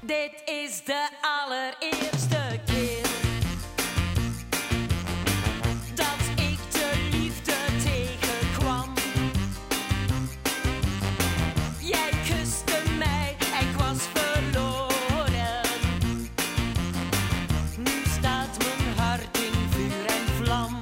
Dit is de allereerste keer dat ik de liefde tegenkwam. Jij kuste mij, ik was verloren. Nu staat mijn hart in vuur en vlam.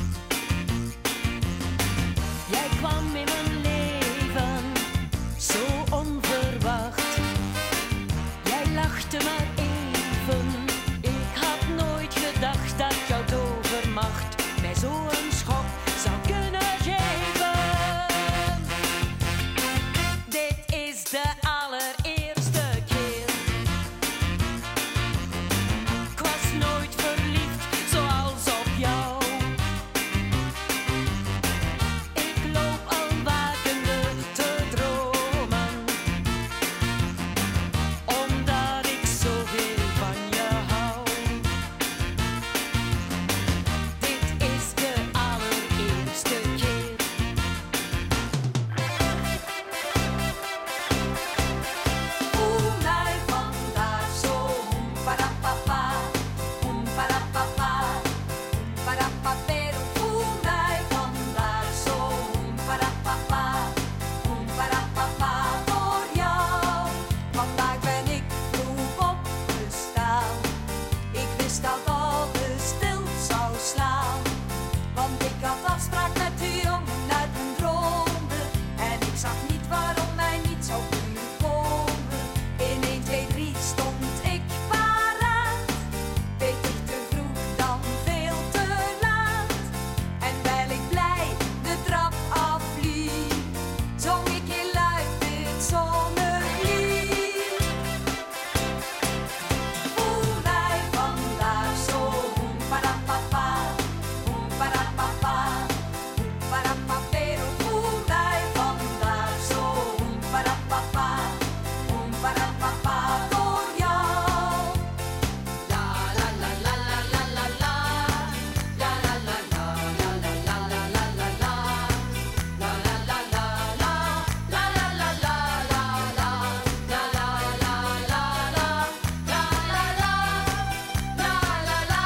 Jij kwam in mijn leven, zo onverwacht. Jij lachte maar even. Ik had nooit gedacht dat jouw tovermacht mij zo'n schok zou kunnen geven. Dit is de allereerste keer. Ik was nooit verliefd zoals op jou. Ik loop al wakende te dromen, omdat ik zoveel van je hou. Dit is de allereerste keer. Voel mij vandaag zo parapapa, parapapa, parapapero. Voel mij vandaag zo parapapa, parapapa voor jou. Vandaag ben ik vroeg opgestaan. Ik wist dat alles stil zou slaan, want ik had afspraak met de jongen uit mijn dromen. En ik zag niet waarom mij niet zou kunnen komen. In 1, 2, 3 stond ik paraat. Beter te vroeg dan veel te laat. En wel ik blij de trap afliep, zong ik heel luid dit zonnelied. Voel mij vandaag zo parapapa, parapapa, parapapero. Voel mij vandaag zo parapapa, parapapa voor jou. La la la la la la la la. La la la la la la la la la la la. La la la la la. La la la la la la. La la la la la. La la la. La la la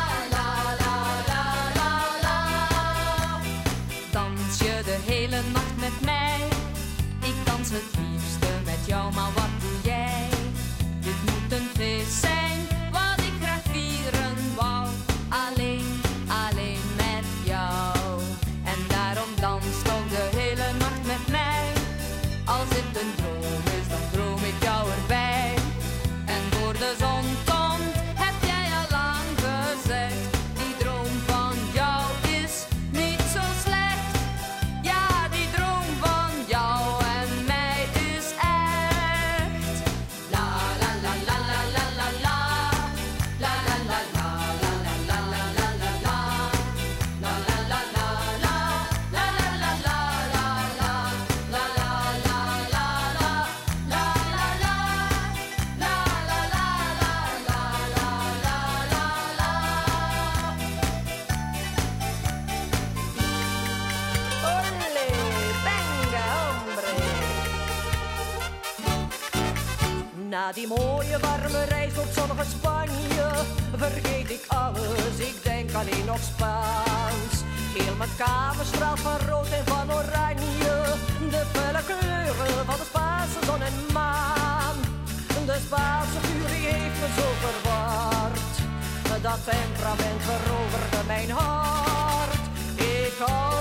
la la la la. Dans je de hele nacht met mij? Ik dans het liefste met jou, maar wat doe jij? Dit moet een feest zijn, wat ik graag vieren wou. Alleen, alleen met jou. En daarom dans toch de hele nacht met mij. Als dit een droom is, dan droom ik jou erbij. En voor de zon komt, heb jij al lang gezegd. Die droom van jou is niet zo slecht. Ja, die droom van jou en mij is echt. La la la la la la la la. La la la la la la la la la la la. La la la la la. La la la la la la. La la la la la. La la la. La la la la la la la la. Olé, venga, hombre. Na die mooie warme reis op zonnige Spanje vergeet ik alles, ik denk alleen nog Spaans. Heel mijn kamer straalt van rood en van oranje, de felle kleuren van de Spaanse zon en maan. De Spaanse furie heeft me zo verward, dat temperament veroverde mijn hart. Ik hou